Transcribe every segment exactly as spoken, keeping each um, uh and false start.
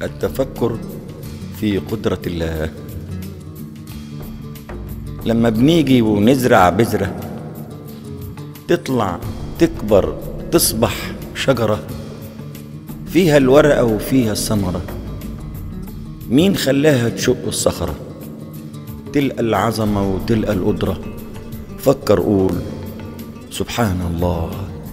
التفكر في قدرة الله. لما بنيجي ونزرع بذرة تطلع تكبر تصبح شجرة فيها الورقة وفيها الثمرة، مين خلاها تشق الصخرة؟ تلقى العظمة وتلقى القدرة. فكر قول سبحان الله.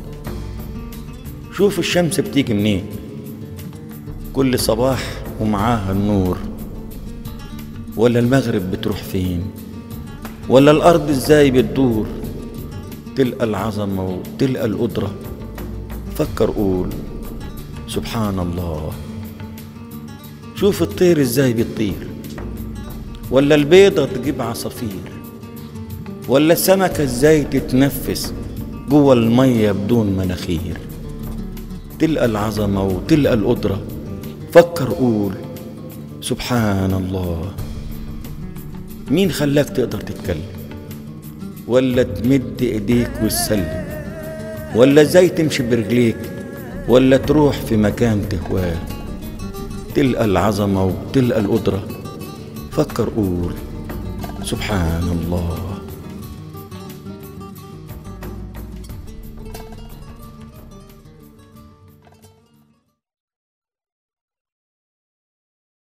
شوف الشمس بتيجي منين كل صباح ومعاها النور، ولا المغرب بتروح فين، ولا الأرض ازاي بتدور. تلقى العظمة وتلقى القدرة. فكر قول سبحان الله. شوف الطير ازاي بيطير، ولا البيضة تجيب عصافير، ولا السمكة ازاي تتنفس جوه المية بدون مناخير. تلقى العظمة وتلقى القدرة. فكر قول سبحان الله. مين خلاك تقدر تتكلم، ولا تمد ايديك وتسلم، ولا ازاي تمشي برجليك، ولا تروح في مكان تهواه. تلقى العظمة وتلقى القدرة. فكر قول سبحان الله.